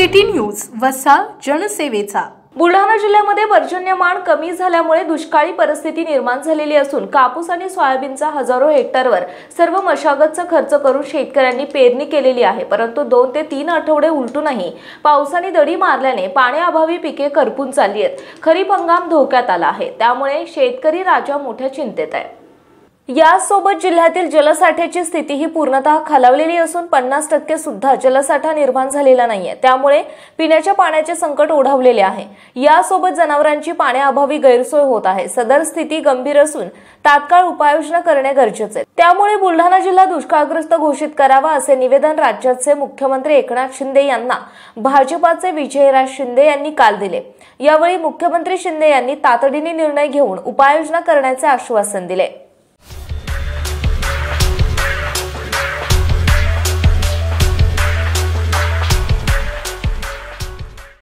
City news वसा जनसेवेचा। बुलढाणा जिल्ह्यामध्ये पर्जन्यमान कमी झाल्यामुळे दुष्काळी परिस्थिती निर्माण झालेली असून कापूस आणि सोयाबीनचा हजारो हेक्टरवर सर्व मशागतचा खर्च करून शेतकऱ्यांनी पेरणी केलेली आहे। परंतु 2 ते 3 आठवडे उलटूनही पावसाने दडी मारल्याने पाण्याअभावी पिके करपून चालली आहेत। खरीप हंगाम धोक्यात आला आहे, त्यामुळे शेतकरी राजा मोठ्या चिंतेत आहे। यासोबत जिल्ह्यातील जलसाठ्याची स्थिती ही पूर्णतः खालावलेली असून 50% सुद्धा जलसाठा निर्माण झालेला नाहीये, त्यामुळे पिण्याच्या पाण्याचे संकट ओढावलेले आहे। यासोबत जनावरांची पाण्याअभावी गैरसोय होत आहे। सदर स्थिती गंभीर असून तात्काळ उपाययोजना करणे गरजेचे आहे। त्यामुळे बुलढाणा जिल्हा दुष्काळग्रस्त घोषित करावा असे निवेदन राज्याचे मुख्यमंत्री एकनाथ शिंदे यांना भाजपाचे विजयराज शिंदे यांनी काल दिले। यावेळी मुख्यमंत्री शिंदे यांनी तातडीने निर्णय घेऊन उपाययोजना करण्याचे आश्वासन दिले।